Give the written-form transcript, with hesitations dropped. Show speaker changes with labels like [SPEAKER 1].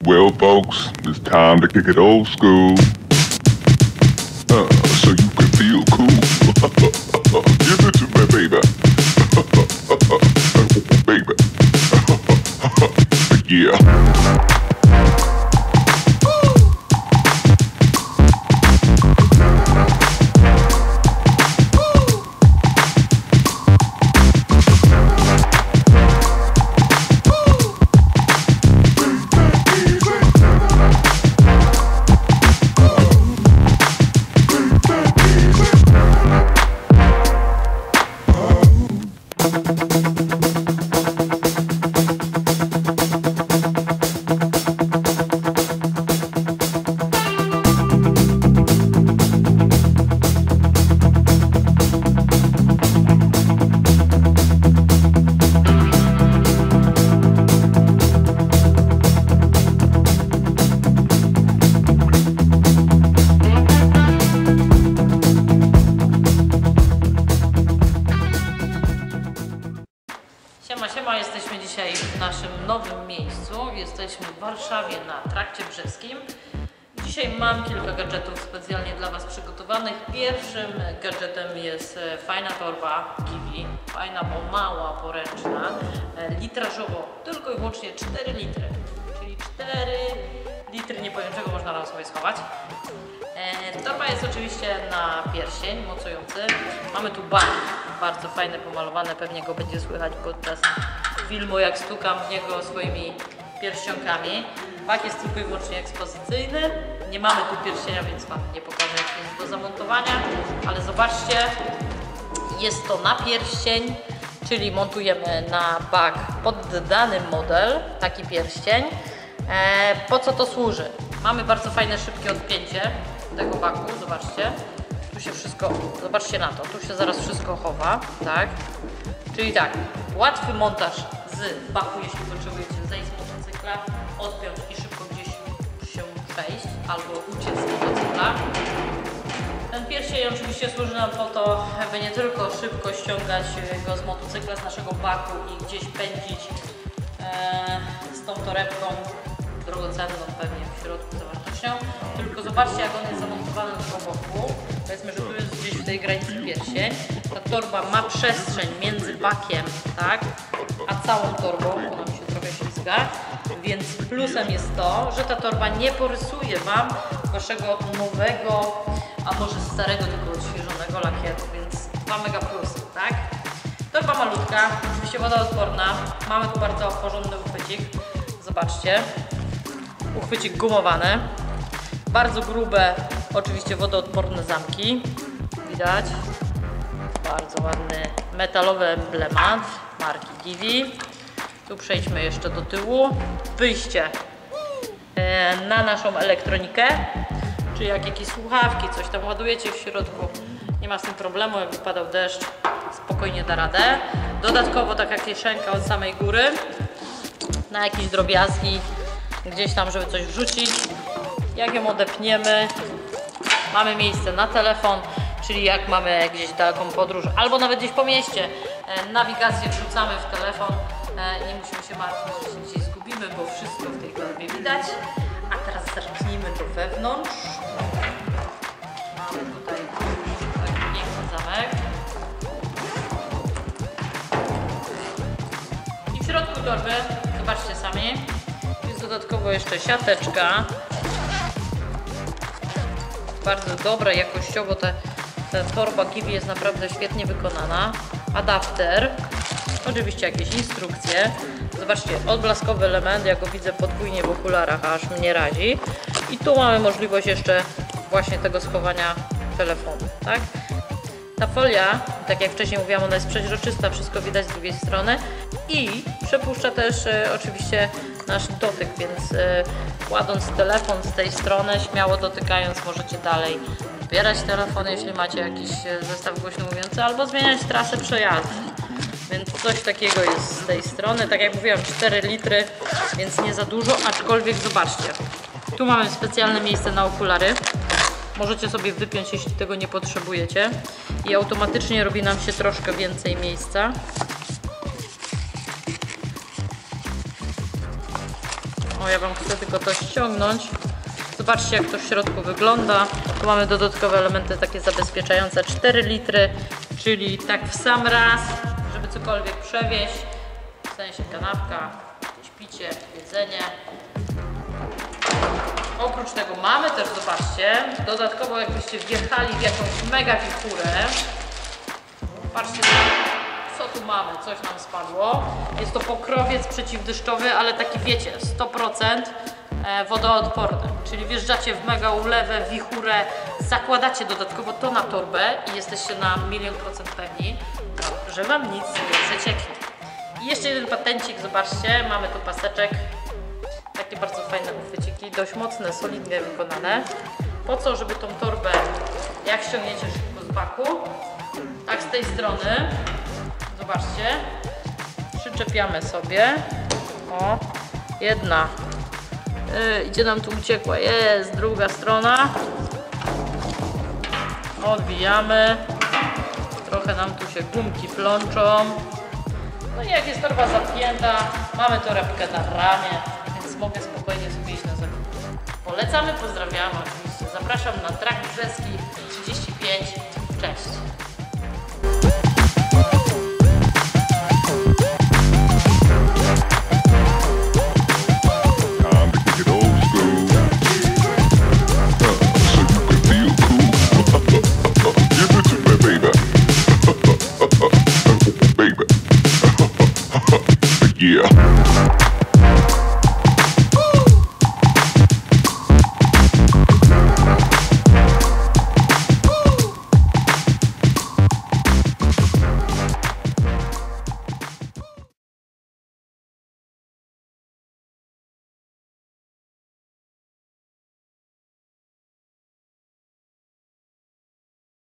[SPEAKER 1] Well, folks, it's time to kick it old school. So you can feel cool. Give it to me, baby. Baby. Yeah.
[SPEAKER 2] Siema, jesteśmy dzisiaj w naszym nowym miejscu. Jesteśmy w Warszawie na Trakcie Brzeskim. Dzisiaj mam kilka gadżetów specjalnie dla Was przygotowanych. Pierwszym gadżetem jest fajna torba Kiwi. Fajna, bo mała, poręczna. Litrażowo tylko i wyłącznie 4 litry. Czyli 4 litry, nie powiem czego można nam sobie schować. Torba jest oczywiście na pierścień mocujący. Mamy tu bak, bardzo fajne, pomalowane, pewnie go będzie słychać podczas filmu, jak stukam w niego swoimi pierścionkami. Bak jest tylko i wyłącznie ekspozycyjny. Nie mamy tu pierścienia, więc Wam nie pokażę, jak jest do zamontowania, ale zobaczcie, jest to na pierścień, czyli montujemy na bak pod dany model, taki pierścień. Po co to służy? Mamy bardzo fajne, szybkie odpięcie tego baku, zobaczcie. Tu się wszystko, zobaczcie na to, tu się zaraz wszystko chowa, tak? Czyli tak, łatwy montaż z baku, jeśli potrzebujecie zejść z motocykla, odpiąć i szybko gdzieś się przejść albo uciec z motocykla. Ten pierścień oczywiście służy nam po to, aby nie tylko szybko ściągać go z motocykla, z naszego baku i gdzieś pędzić z tą torebką drogocenną pewnie w środku zawartością, tylko zobaczcie, jak on jest zamontowany do boku. Powiedzmy, że tu jest gdzieś w tej granicy pierścień. Ta torba ma przestrzeń między bakiem, tak, a całą torbą, bo nam się trochę ślizga, więc plusem jest to, że ta torba nie porysuje Wam Waszego nowego, a może starego, tylko odświeżonego lakieru, więc 2 mega plusy, tak? Torba malutka, oczywiście wodoodporna, mamy tu bardzo porządny uchwycik, zobaczcie. Uchwycik gumowany, bardzo grube, oczywiście wodoodporne zamki, widać, bardzo ładny metalowy emblemat marki Kiwi. Tu przejdźmy jeszcze do tyłu, wyjście na naszą elektronikę, czyli jak jakieś słuchawki, coś tam ładujecie w środku, nie ma z tym problemu, jak wypadał deszcz, spokojnie da radę. Dodatkowo taka kieszenka od samej góry, na jakieś drobiazgi, gdzieś tam, żeby coś wrzucić. Jak ją odepniemy, mamy miejsce na telefon, czyli jak mamy gdzieś daleką podróż, albo nawet gdzieś po mieście, nawigację wrzucamy w telefon i nie musimy się martwić, że się gdzieś zgubimy, bo wszystko w tej torbie widać. A teraz zacznijmy to wewnątrz. Mamy tutaj taki piękny zamek. I w środku torby, zobaczcie sami, jest dodatkowo jeszcze siateczka. Bardzo dobra jakościowo, ta torba Kiwi jest naprawdę świetnie wykonana. Adapter, oczywiście jakieś instrukcje. Zobaczcie, odblaskowy element, ja go widzę podwójnie w okularach, aż mnie razi. I tu mamy możliwość jeszcze właśnie tego schowania telefonu, tak? Ta folia, tak jak wcześniej mówiłam, ona jest przeźroczysta, wszystko widać z drugiej strony i przepuszcza też oczywiście nasz dotyk, więc kładąc telefon z tej strony, śmiało dotykając, możecie dalej odbierać telefon, jeśli macie jakiś zestaw głośno mówiący, albo zmieniać trasę przejazdu. Więc coś takiego jest z tej strony. Tak jak mówiłam, 4 litry, więc nie za dużo, aczkolwiek zobaczcie. Tu mamy specjalne miejsce na okulary. Możecie sobie wypiąć, jeśli tego nie potrzebujecie. I automatycznie robi nam się troszkę więcej miejsca. No ja Wam chcę tylko to ściągnąć. Zobaczcie, jak to w środku wygląda. Tu mamy dodatkowe elementy takie zabezpieczające 4 litry, czyli tak w sam raz, żeby cokolwiek przewieźć. W sensie kanapka, jakieś picie, jedzenie. Oprócz tego mamy też, zobaczcie, dodatkowo jakbyście wjechali w jakąś mega wichurę. Patrzcie, co tu mamy, coś nam spadło. Jest to pokrowiec przeciwdeszczowy, ale taki wiecie, 100% wodoodporny. Czyli wjeżdżacie w mega ulewę, wichurę, zakładacie dodatkowo to na torbę i jesteście na 100% pewni, że Wam nic nie zacieknie. I jeszcze jeden patencik, zobaczcie, mamy tu paseczek. Takie bardzo fajne uchwyciki, dość mocne, solidnie wykonane. Po co? Żeby tą torbę, jak ściągniecie szybko z baku, tak z tej strony, zobaczcie, przyczepiamy sobie. O, jedna. Gdzie nam tu uciekła? Jest druga strona. Odbijamy. Trochę nam tu się gumki plączą. No i jak jest torba zapięta, mamy torebkę na ramię, więc mogę spokojnie sobie iść na zakupy. Polecamy, pozdrawiamy oczywiście. Zapraszam na Trakt Brzeski 35. Cześć!